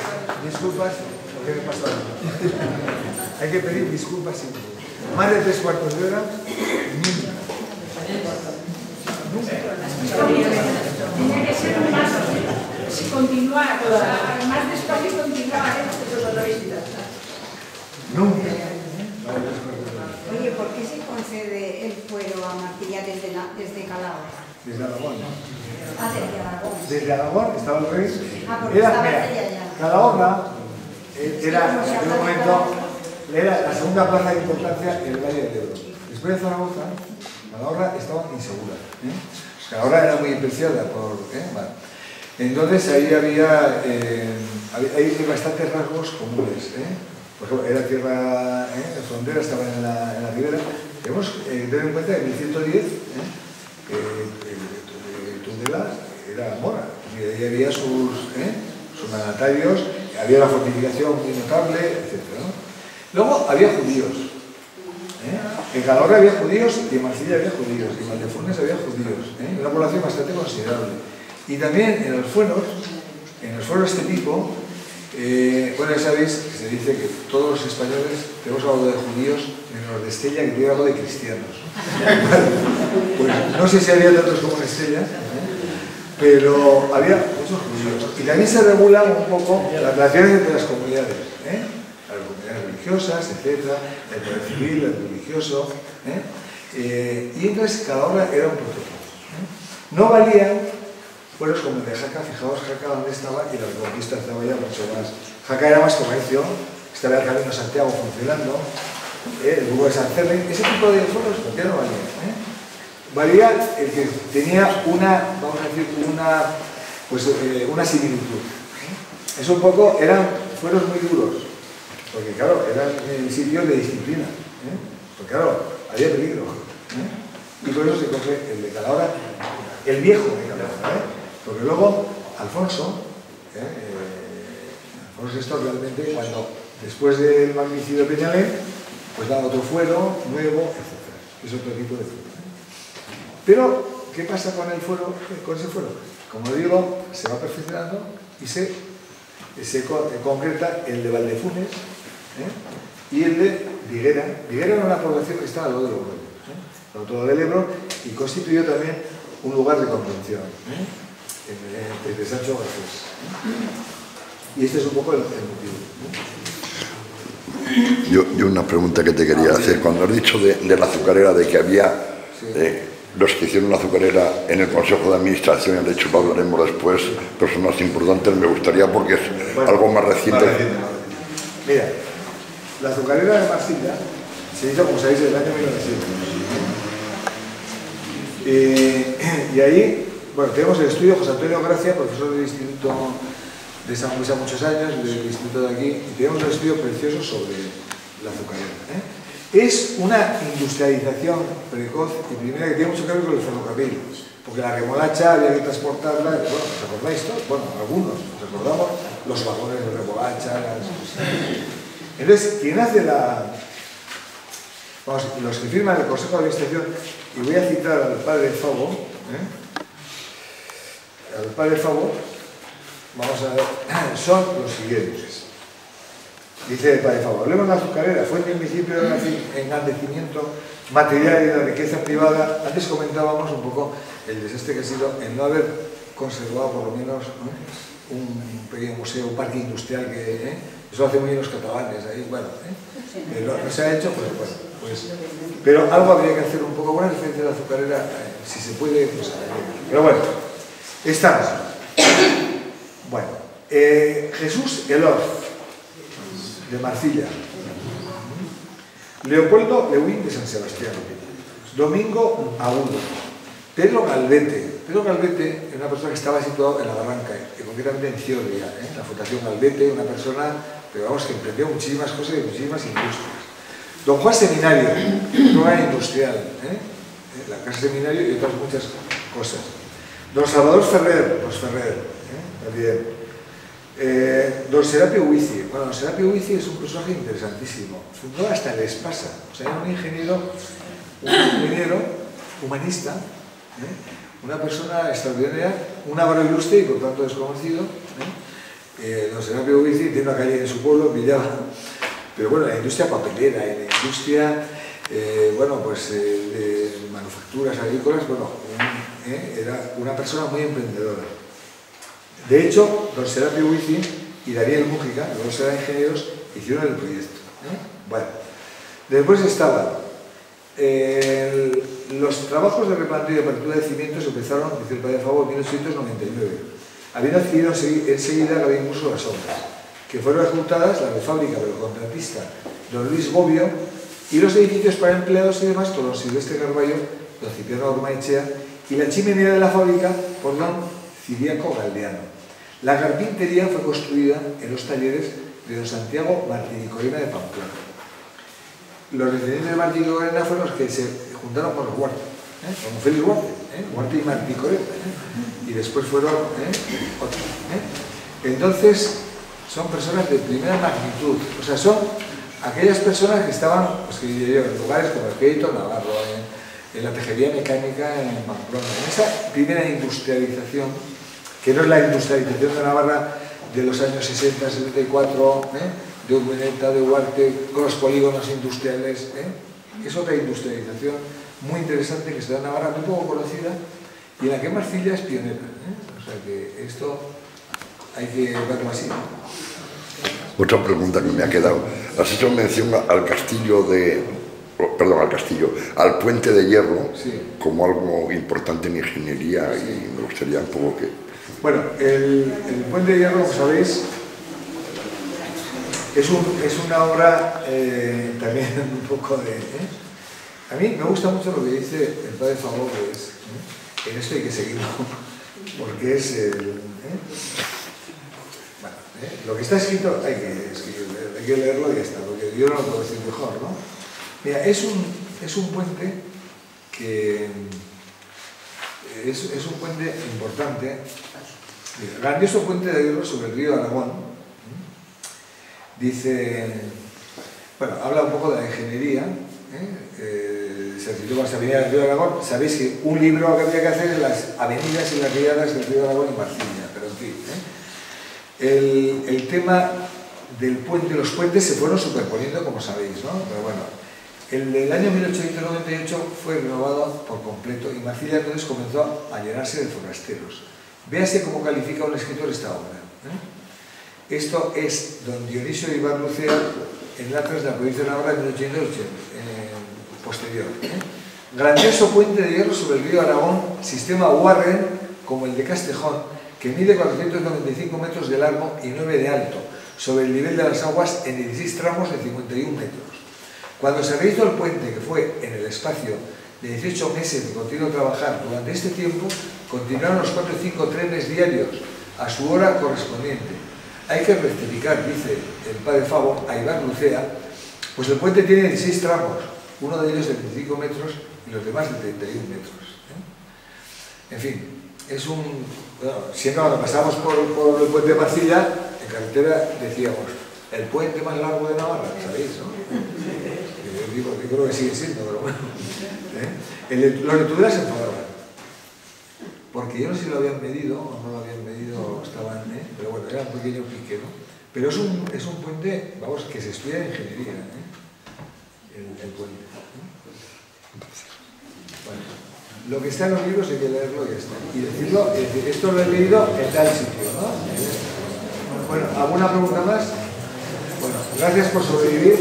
Disculpas, porque me he pasado. Hay que pedir disculpas siempre. Más de 3/4 de hora, nunca. Tenía que ser más, continuar, o sea, más despacio y continuar. Nunca. Oye, ¿por qué se concede el fuero a Martilla desde Calahorra? Desde Aragón. Ah, desde Aragón. Desde Aragón estaba el rey. Ah, porque estaba ella ya. Calahorra era, en aquel momento, era la segunda plaza de importancia en el Valle del Ebro. Después de Zaragoza, Calahorra estaba insegura. Calahorra era muy preciada por... Vale. Entonces ahí había bastantes rasgos comunes. Por ejemplo, era tierra de frontera, estaba en la ribera. Debemos tener en cuenta que en 1110 Tudela era mora, y ahí había sus mandatarios, había una fortificación muy notable, etc. Luego había judíos. En Calahorra había judíos y en Marsella había judíos, y en Valdefunes había judíos, una población bastante considerable. Y también en los fueros de este tipo, bueno, ya sabéis que se dice que todos los españoles tenemos algo de judíos, menos los de Estella, que tiene algo de cristianos. Pues no sé si había tantos como en Estella, pero había muchos judíos. Y también se regulan un poco las relaciones entre las comunidades, las comunidades religiosas, etc., el poder civil, el religioso, y entonces Calahorra era un protocolo. No valían fueros como el de Jaca. Fijaos Jaca donde estaba, y la Reconquista estaba ya mucho más. Jaca era más comercio, estaba el Camino de Santiago funcionando, el Burgo de San Cerre, ese tipo de fueros ya no valía. Valía el que tenía una, vamos a decir, una similitud. Es un poco, eran fueros muy duros, porque claro, eran sitios de disciplina, porque claro, había peligro. Y por eso se coge el de Calahorra, el viejo de Calahorra, porque luego Alfonso, Alfonso esto realmente, cuando después del magnicidio de Peñalé, pues da otro fuero, nuevo, etc. Es otro tipo de fuero. Pero, ¿qué pasa con el fuero, con ese fuero? Como digo, se va perfeccionando y se concreta el de Valdefunes y el de Viguera. Viguera era una población que estaba al lado del Ebro, al otro lado del Ebro, y constituyó también un lugar de contención entre Sancho Garcés. Y este es un poco el motivo. Yo una pregunta que te quería hacer. Cuando has dicho de la azucarera, de que había los que hicieron la azucarera en el Consejo de Administración, de hecho lo hablaremos después, personas importantes, me gustaría porque es algo más reciente. Mira, la azucarera de Marsella se hizo, como sabéis, en el año 1900. Y ahí, bueno, tenemos el estudio José Antonio Gracia, profesor del Instituto de San Luis hace muchos años, del instituto de aquí, y tenemos un estudio precioso sobre la azucarera. Es una industrialización precoz y primera que tiene mucho que ver con el ferrocarril, porque la remolacha había que transportarla, bueno, ¿os acordáis todos? Bueno, algunos, nos recordamos los vagones de remolacha, Entonces, quien hace vamos, los que firman el Consejo de Administración, y voy a citar al padre Favo, vamos a ver, son los siguientes. Dice el padre Favo: hablemos de la azucarera, fue en el principio del engrandecimiento material y de la riqueza privada. Antes comentábamos un poco el desastre que ha sido el no haber conservado por lo menos un pequeño museo, un parque industrial que eso hace muy bien los catalanes ahí, bueno, no se ha hecho, pues bueno, pero algo habría que hacer un poco, buena referencia de la azucarera, si se puede, pues pero bueno, estamos. Bueno, Jesús Elorz, de Marcilla, Leopoldo Lewin de San Sebastián, Domingo Agudo, Pedro Galvete. Pedro Galvete es una persona que estaba situado en la Barranca, concretamente en Ciordia, la Fundación Galvete, una persona, pero vamos, que emprendió muchísimas cosas y muchísimas industrias. Don Juan Seminario, un hogar industrial, la Casa Seminario y otras muchas cosas. Don Salvador Ferrer, también. Don Serapio Huici. Bueno, don Serapio Huici es un personaje interesantísimo. Fundó hasta el Espasa. O sea, era un ingeniero humanista, una persona extraordinaria, un avaro ilustre y por tanto desconocido, Don Serapio Ubici tiene una calle en su pueblo, Villaba, pero bueno, la industria papelera, en la industria, bueno, pues de manufacturas agrícolas, bueno, era una persona muy emprendedora. De hecho, don Serapio Ubici y Daniel Mújica, los dos eran ingenieros, hicieron el proyecto. Bueno, después estaban los trabajos de replanteo y apertura de cimientos empezaron, dice el padre Fabo, en 1899. Habiendo adquirido enseguida la de incluso las obras, que fueron ejecutadas la de fábrica del contratista don Luis Bobbio y los edificios para empleados y demás con don Silvestre Carballo, don Cipriano Ormaechea y la chimenea de la fábrica por don Ciriaco Galdeano. La carpintería fue construida en los talleres de don Santiago Martín y Corena de Pamplona. Los descendientes de Martín y Corena fueron los que se juntaron con los Huarte, con Félix Huarte, Huarte y Martín y Corena, y después fueron otros. Entonces, son personas de primera magnitud, o sea, son aquellas personas que estaban, pues que diría yo, en lugares como el Crédito Navarro, en la tejería mecánica en Pamplona, en esa primera industrialización, que no es la industrialización de Navarra de los años 60, 74, de Urmeneta, de Huarte, con los polígonos industriales, es otra industrialización muy interesante que se da en Navarra, muy poco conocida, y en la que Marcilla es pionera. O sea que esto hay que verlo así. Otra pregunta que me ha quedado. Has hecho mención al castillo al puente de hierro, sí, como algo importante en ingeniería, sí, y me gustaría un poco que... Bueno, el puente de hierro, como sabéis, es una obra también un poco de... A mí me gusta mucho lo que dice el padre Fabo, que es, en esto hay que seguirlo, porque es el... Bueno, lo que está escrito hay que leerlo y ya está, porque yo no lo puedo decir mejor, ¿no? Mira, es un puente que... Es un puente importante, grandioso puente de hierro sobre el río Aragón. Dice, bueno, habla un poco de la ingeniería, se titula Las avenidas del río Aragón. Sabéis que un libro que había que hacer es las avenidas y las riadas del río Aragón y Marcilla, pero en fin, el tema del puente, los puentes se fueron superponiendo, como sabéis, ¿no? Pero bueno, el año 1898 fue renovado por completo y Marcilla entonces comenzó a llenarse de forasteros. Véase cómo califica un escritor esta obra. Esto es don Dionisio Ibar Lucea en Letras de la provincia de Navarra en 1880, posterior. Grandioso puente de hierro sobre el río Aragón, sistema Warren, como el de Castejón, que mide 495 metros de largo y 9 de alto, sobre el nivel de las aguas en 16 tramos de 51 metros. Cuando se rehizo el puente, que fue en el espacio de 18 meses de continuo trabajar, durante este tiempo continuaron los 4 o 5 trenes diarios a su hora correspondiente. Hay que rectificar, dice el padre Fabo, a Ibar Lucea, pues el puente tiene 16 tramos, uno de ellos de 25 metros y los demás de 31 metros. En fin, es un... Bueno, siempre cuando pasamos por el puente de Marcilla, en carretera decíamos, el puente más largo de Navarra, ¿sabéis, no? Yo creo que sigue siendo, pero bueno. Los de Tudela se enfadaban, porque yo no sé si lo habían medido o no lo habían medido, estaban, pero bueno, era un pequeño pique, ¿no? Pero es un puente, vamos, que se estudia en ingeniería, el puente. Bueno, lo que está en los libros hay que leerlo y ya está. Y decirlo, es decir, esto lo he leído en tal sitio, ¿no? Bueno, ¿alguna pregunta más? Bueno, gracias por sobrevivir.